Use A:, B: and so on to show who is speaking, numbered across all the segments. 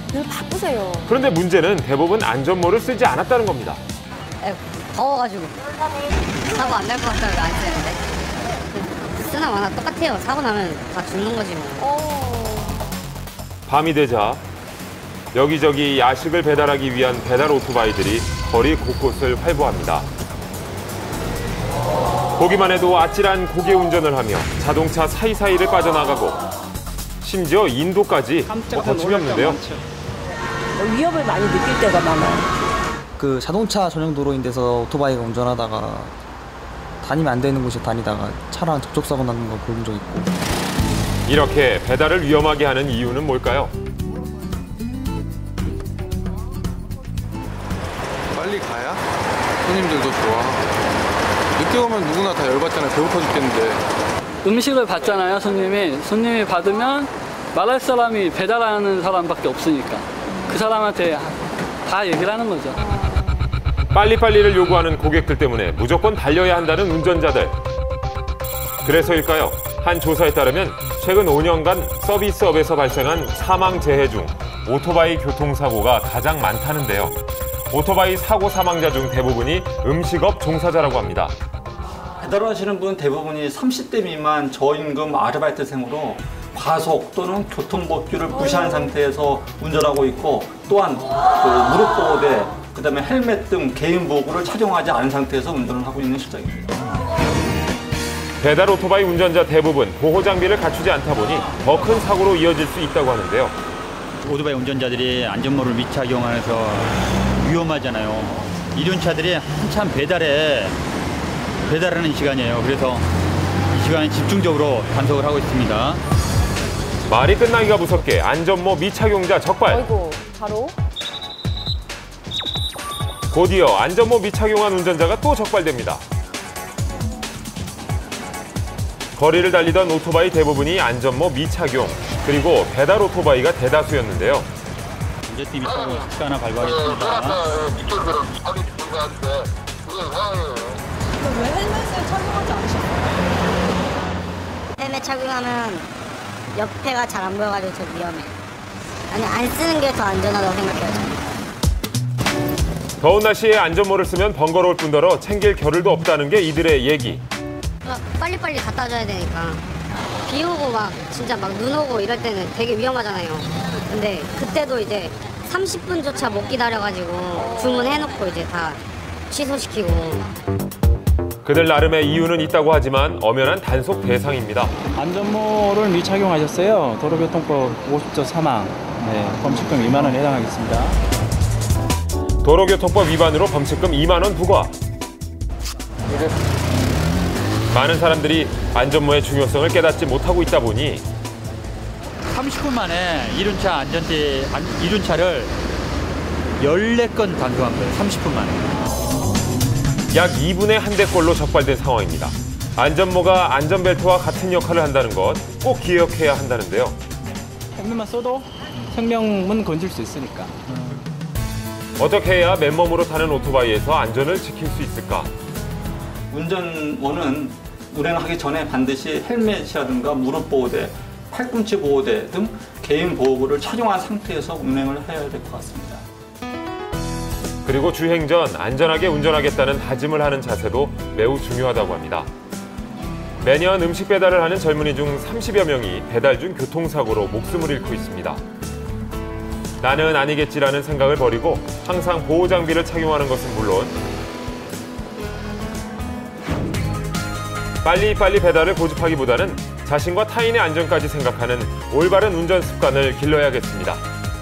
A: 늘 바쁘세요.
B: 그런데 문제는 대부분 안전모를 쓰지 않았다는 겁니다.
C: 더워가지고 사고 안 날 것 같다고 안 쓰는데 쓰나 마나 똑같아요. 사고 나면 다 죽는 거지 뭐.
B: 밤이 되자 여기저기 야식을 배달하기 위한 배달 오토바이들이 거리 곳곳을 활보합니다. 보기만 해도 아찔한 고개 운전을 하며 자동차 사이사이를 빠져나가고 심지어 인도까지 거침이 없는데요.
A: 위협을 많이 느낄 때가 많아요.
D: 그 자동차 전용 도로인 데서 오토바이가 운전하다가 다니면 안 되는 곳에 다니다가 차랑 접촉사고 나는 거 본 적 있고.
B: 이렇게 배달을 위험하게 하는 이유는 뭘까요?
E: 빨리 가야 손님들도 좋아. 늦게 오면 누구나 다 열받잖아요. 배고파 죽겠는데.
F: 음식을 받잖아요, 손님이. 손님이 받으면 말할 사람이 배달하는 사람밖에 없으니까 그 사람한테 다 얘기를 하는 거죠.
B: 빨리빨리를 요구하는 고객들 때문에 무조건 달려야 한다는 운전자들. 그래서일까요? 한 조사에 따르면 최근 5년간 서비스업에서 발생한 사망재해 중 오토바이 교통사고가 가장 많다는데요. 오토바이 사고 사망자 중 대부분이 음식업 종사자라고 합니다.
G: 배달하시는 분 대부분이 30대 미만 저임금 아르바이트생으로 과속 또는 교통법규를 무시한 상태에서 운전하고 있고 또한 무릎 보호대, 그다음에 헬멧 등 개인 보호구를 착용하지 않은 상태에서 운전을 하고 있는 실정입니다.
B: 배달 오토바이 운전자 대부분 보호 장비를 갖추지 않다 보니 더 큰 사고로 이어질 수 있다고 하는데요.
H: 오토바이 운전자들이 안전모를 미착용하면서 위험하잖아요. 이륜 차들이 한참 배달하는 시간이에요. 그래서 이 시간에 집중적으로 단속을 하고 있습니다.
B: 말이 끝나기가 무섭게 안전모 미착용자 적발.
A: 아이고, 바로?
B: 곧이어 안전모 미착용한 운전자가 또 적발됩니다. 거리를 달리던 오토바이 대부분이 안전모 미착용, 그리고 배달 오토바이가 대다수였는데요.
H: 문제띠 미착용 스티커 하나 발부하겠습니다.
A: 왜 헬멧을 착용하지 않으셨어요?
C: 헬멧 착용하면 옆에가 잘 안 보여가지고 저 위험해요. 아니, 안 쓰는 게 더 안전하다고 생각해요, 저는.
B: 더운 날씨에 안전모를 쓰면 번거로울 뿐더러 챙길 겨를도 없다는 게 이들의 얘기.
C: 빨리빨리 갖다 줘야 되니까. 비 오고 막 진짜 막 눈 오고 이럴 때는 되게 위험하잖아요. 근데 그때도 이제 30분조차 못 기다려가지고 주문해놓고 이제 다 취소시키고.
B: 그들 나름의 이유는 있다고 하지만 엄연한 단속 대상입니다.
I: 안전모를 미착용하셨어요. 도로교통법 50조 3항. 범칙금 2만 원에 해당하겠습니다.
B: 도로교통법 위반으로 범칙금 2만 원 부과. 많은 사람들이 안전모의 중요성을 깨닫지 못하고 있다 보니
H: 30분 만에 이륜차를 14건 단속한 거예요. 30분 만에.
B: 약 2분의 1대꼴로 적발된 상황입니다. 안전모가 안전벨트와 같은 역할을 한다는 것 꼭 기억해야 한다는데요.
I: 헬멧만 써도 생명은 건질 수 있으니까.
B: 어떻게 해야 맨몸으로 타는 오토바이에서 안전을 지킬 수 있을까?
G: 운전원은 운행하기 전에 반드시 헬멧이라든가 무릎 보호대, 팔꿈치 보호대 등 개인 보호구를 착용한 상태에서 운행을 해야 될 것 같습니다.
B: 그리고 주행 전 안전하게 운전하겠다는 다짐을 하는 자세도 매우 중요하다고 합니다. 매년 음식 배달을 하는 젊은이 중 30여 명이 배달 중 교통사고로 목숨을 잃고 있습니다. 나는 아니겠지라는 생각을 버리고 항상 보호 장비를 착용하는 것은 물론 빨리빨리 배달을 고집하기보다는 자신과 타인의 안전까지 생각하는 올바른 운전 습관을 길러야겠습니다.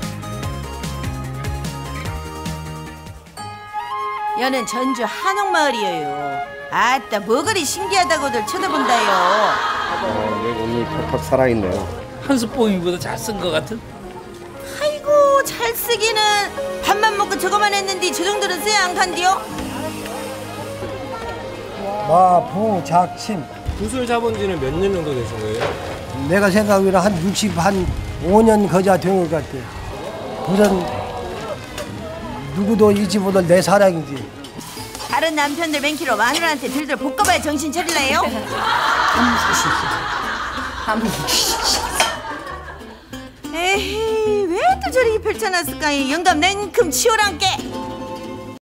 J: 여는 전주 한옥마을이에요. 아따 뭐 그리 신기하다고들 쳐다본다요.
K: 오늘 팍팍 살아있네요.
L: 한스봉이보다 잘 쓴 것 같은?
J: 아이고 잘 쓰기는 밥만 먹고 저거만 했는데 저 정도는 써야 안 간디요?
M: 마부 작침.
N: 붓을 잡은 지는 몇 년 정도 되신 거예요?
M: 내가 생각하기로는 한 5년 거자 된 것 같아. 우선 누구도 잊지 못할 내 사랑이지.
J: 다른 남편들 맨키로 마누라한테 들들 볶아봐야 정신 차릴래요? 에이 왜 왜또 저렇게 펼쳐놨을까? 영감 냉큼 치워란께.